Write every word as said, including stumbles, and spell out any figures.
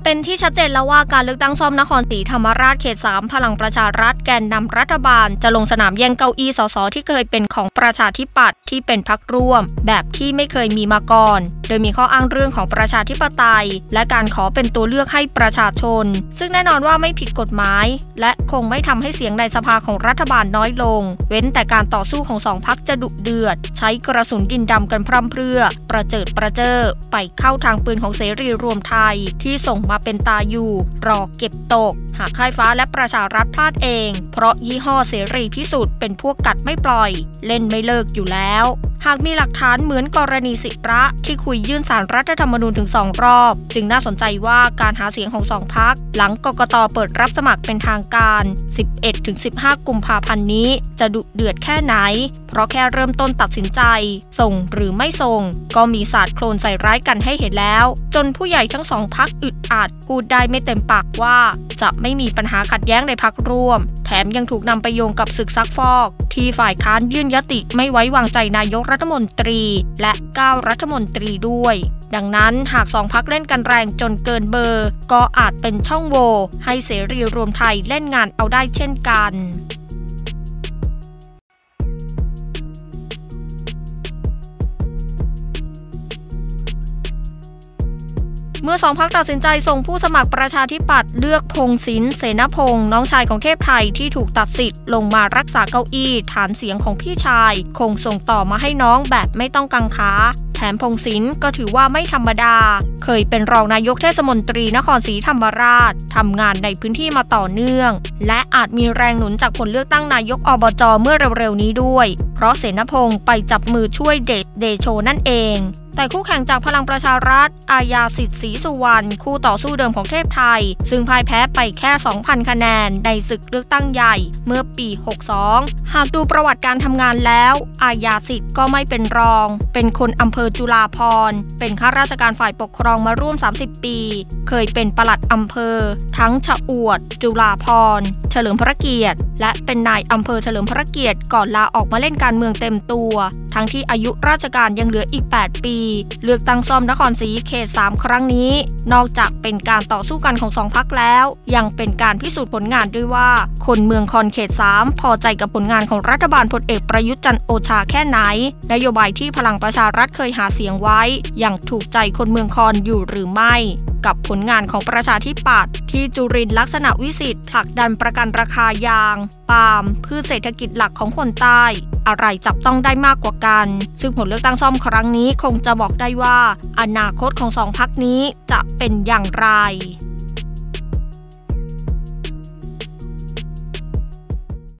เป็นที่ชัดเจนแล้วว่าการเลือกตั้งซ่อมนครศรีธรรมราชเขตสามพลังประชารัฐแกนนำรัฐบาลจะลงสนามแย่งเก้าอี้สสที่เคยเป็นของประชาธิปัตย์ที่เป็นพรรคร่วมแบบที่ไม่เคยมีมาก่อนโดยมีข้ออ้างเรื่องของประชาธิปไตยและการขอเป็นตัวเลือกให้ประชาชนซึ่งแน่นอนว่าไม่ผิดกฎหมายและคงไม่ทำให้เสียงในสภาของรัฐบาลน้อยลงเว้นแต่การต่อสู้ของสองพรรคจะดุเดือดใช้กระสุนดินดำกันพร่ำเพรื่อประเจิดประเจ้อไปเข้าทางปืนของเสรีรวมไทยที่ส่งมาเป็นตาอยู่รอเก็บตกหากค่ายฟ้าและประชารัฐพลาดเองเพราะยี่ห้อเสรีพิสุทธิ์เป็นพวกกัดไม่ปล่อยเล่นไม่เลิกอยู่แล้วหากมีหลักฐานเหมือนกรณีศิระที่คุยยื่นศาลรัฐธรรมนูญถึงสองรอบจึงน่าสนใจว่าการหาเสียงของสองพรรคหลังกกต.เปิดรับสมัครเป็นทางการ สิบเอ็ดถึงสิบห้า กุมภาพันธ์นี้จะดุเดือดแค่ไหนเพราะแค่เริ่มต้นตัดสินใจส่งหรือไม่ส่งก็มีสาดโคลนใส่ร้ายกันให้เห็นแล้วจนผู้ใหญ่ทั้งสองพรรคอึดอัดพูดได้ไม่เต็มปากว่าจะไม่มีปัญหาขัดแย้งในพรรคร่วมแถมยังถูกนำไปโยงกับศึกซักฟอกที่ฝ่ายค้านยื่นยติไม่ไว้วางใจนายกรัฐมนตรีและเก้ารัฐมนตรีด้วยดังนั้นหากสองพรรคเล่นกันแรงจนเกินเบอร์ก็อาจเป็นช่องโหว่ให้เสรีรวมไทยเล่นงานเอาได้เช่นกันเมื่อสองพรรคตัดสินใจส่งผู้สมัครประชาธิปัตย์เลือกพงษ์ศิลป์เสนาพงษ์น้องชายของเทพไทยที่ถูกตัดสิทธิ์ลงมารักษาเก้าอี้ฐานเสียงของพี่ชายคงส่งต่อมาให้น้องแบบไม่ต้องกังขาแถมพงษ์ศิลป์ก็ถือว่าไม่ธรรมดาเคยเป็นรองนายกเทศมนตรีนครศรีธรรมราชทำงานในพื้นที่มาต่อเนื่องและอาจมีแรงหนุนจากผลเลือกตั้งนายกอบจ.เมื่อเร็วๆนี้ด้วยเพราะเสนาพงษ์ไปจับมือช่วยเดชเดโชนั่นเองแต่คู่แข่งจากพลังประชารัฐอาญาสิทธิ์ศรีสุวรรณคู่ต่อสู้เดิมของเทพไทยซึ่งพ่ายแพ้ไปแค่ สองพัน คะแนนในศึกเลือกตั้งใหญ่เมื่อปี หกสิบสอง หากดูประวัติการทำงานแล้วอาญาสิทธิ์ก็ไม่เป็นรองเป็นคนอำเภอจุฬาภรณ์เป็นข้าราชการฝ่ายปกครองมาร่วมสามสิบปีเคยเป็นปลัดอำเภอทั้งชะอวดจุฬาภรณ์เฉลิมพระเกียรติและเป็นนายอำเภอเฉลิมพระเกียรติก่อนลาออกมาเล่นการเมืองเต็มตัวทั้งที่อายุราชการยังเหลืออีกแปดปีเลือกตั้งซ่อมนครศรีเขตสามครั้งนี้นอกจากเป็นการต่อสู้กันของสองพรรคแล้วยังเป็นการพิสูจน์ผลงานด้วยว่าคนเมืองคอนเขตสามพอใจกับผลงานของรัฐบาลพลเอกประยุทธ์จันทร์โอชาแค่ไหนนโยบายที่พลังประชารัฐเคยหาเสียงไว้ยังถูกใจคนเมืองคอนอยู่หรือไม่กับผลงานของประชาธิปัตย์ที่จุรินทร์ลักษณะวิสิทธิ์ผลักดันประกันราคายางปาล์มพืชเศรษฐกิจหลักของคนใต้อะไรจับต้องได้มากกว่ากันซึ่งผลเลือกตั้งซ่อมครั้งนี้คงจะบอกได้ว่าอนาคตของสองพรรคนี้จะเป็นอย่างไร